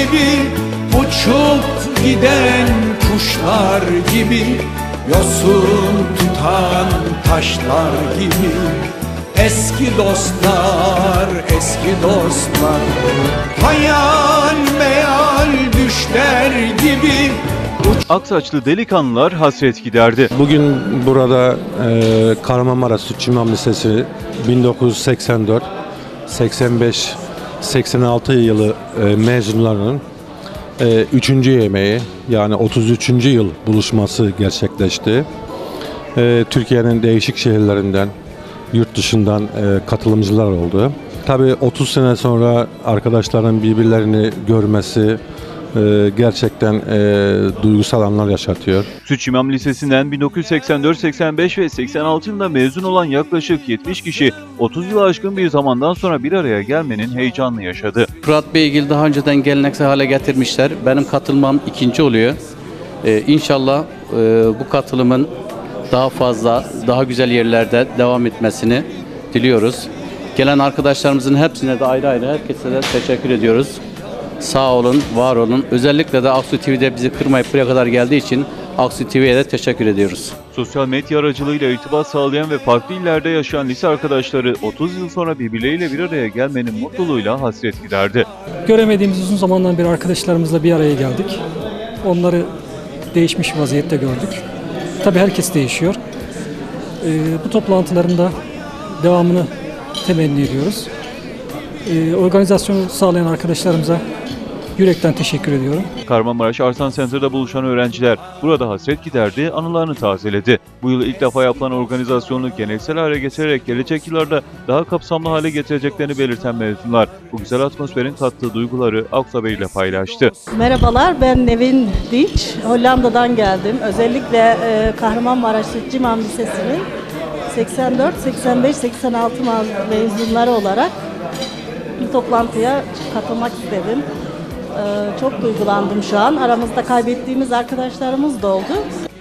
gibi, uçup giden kuşlar gibi, yosun tutan taşlar gibi. Eski dostlar, eski dostlar, hayal meyal düşler gibi. Aksaçlı delikanlılar hasret giderdi. Bugün burada Kahramanmaraş Sütçü İmam Lisesi 1984, 85, 86 yılı mezunlarının 3. yemeği, yani 33. yıl buluşması gerçekleşti. Türkiye'nin değişik şehirlerinden, yurt dışından katılımcılar oldu. Tabii 30 sene sonra arkadaşların birbirlerini görmesi gerçekten duygusal anlar yaşatıyor. Sütçü İmam Lisesi'nden 1984, 85 ve 86 yılında mezun olan yaklaşık 70 kişi 30 yılı aşkın bir zamandan sonra bir araya gelmenin heyecanını yaşadı. Fırat Beygil daha önceden geleneksel hale getirmişler. Benim katılmam ikinci oluyor. İnşallah bu katılımın daha fazla, daha güzel yerlerde devam etmesini diliyoruz. Gelen arkadaşlarımızın hepsine de ayrı ayrı herkese de teşekkür ediyoruz. Sağ olun, var olun. Özellikle de Aksu TV'de bizi kırmayıp buraya kadar geldiği için Aksu TV'ye de teşekkür ediyoruz. Sosyal medya aracılığıyla irtibat sağlayan ve farklı illerde yaşayan lise arkadaşları 30 yıl sonra birbirleriyle bir araya gelmenin mutluluğuyla hasret giderdi. Göremediğimiz uzun zamandan beri arkadaşlarımızla bir araya geldik. Onları değişmiş vaziyette gördük. Tabii herkes değişiyor. Bu toplantıların da devamını temenni ediyoruz. Organizasyonu sağlayan arkadaşlarımıza yürekten teşekkür ediyorum. Kahramanmaraş Arslan Center'da buluşan öğrenciler burada hasret giderdi, anılarını tazeledi. Bu yıl ilk defa yapılan organizasyonu geleneksel hale getirerek gelecek yıllarda daha kapsamlı hale getireceklerini belirten mezunlar bu güzel atmosferin kattığı duyguları Aksu Haber ile paylaştı. Merhabalar, ben Nevin Dinç. Hollanda'dan geldim. Özellikle Kahramanmaraş Sütçü İmam Lisesi'nin 84, 85, 86 mezunları olarak bir toplantıya katılmak istedim. Çok duygulandım şu an. Aramızda kaybettiğimiz arkadaşlarımız da oldu.